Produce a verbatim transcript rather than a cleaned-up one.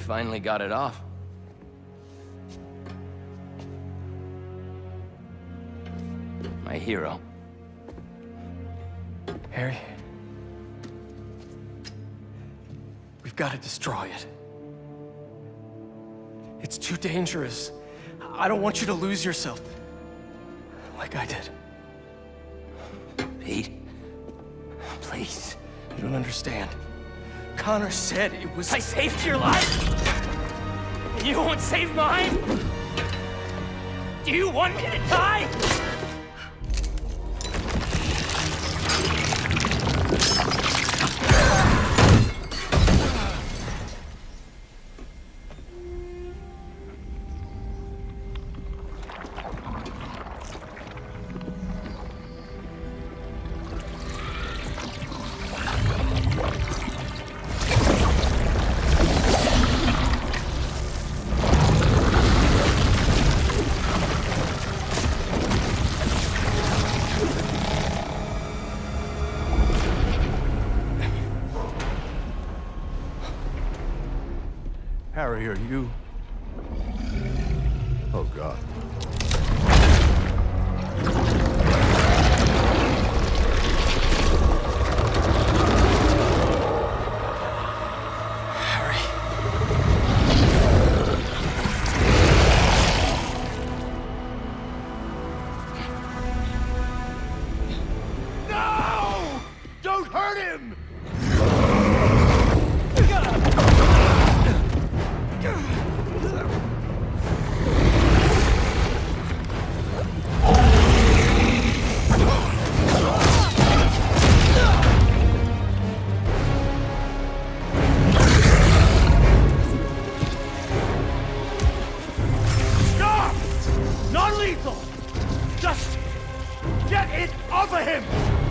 finally got it off. My hero. Harry, we've got to destroy it. It's too dangerous. I don't want you to lose yourself, like I did. Pete, please. You don't understand. Connor said it was... I saved your life? And you won't save mine? Do you want me to die? Harry, are you... Oh, God. Harry. No! Don't hurt him! Not lethal! Just get it off of him!